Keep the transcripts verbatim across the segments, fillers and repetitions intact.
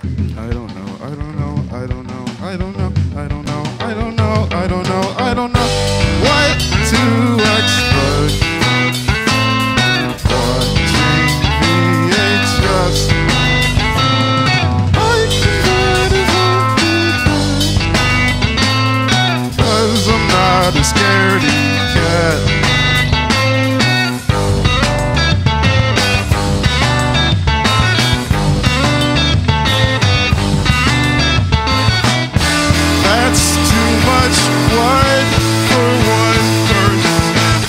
I don't know, I don't know, I don't know, I don't know, I don't know, I don't know, I don't know, I don't know what to expect. Watching V H S, I can it cause I'm not a scaredy cat. Blood for one person.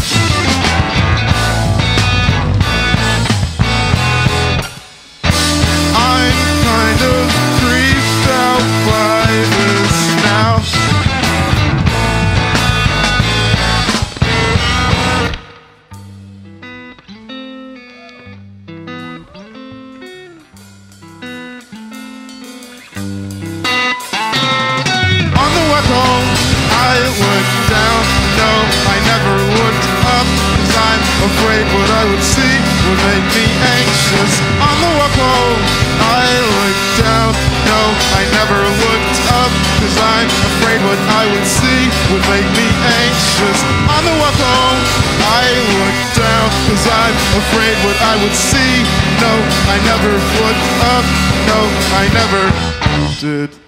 I'm kind of creeped out by this now. On the way home, I looked down, no, I never looked up, cause I'm afraid what I would see would make me anxious. On the walk home, I looked down, no, I never looked up, cause I'm afraid what I would see would make me anxious. On the walk home, I looked down, cause I'm afraid what I would see. No, I never looked up, no, I never did.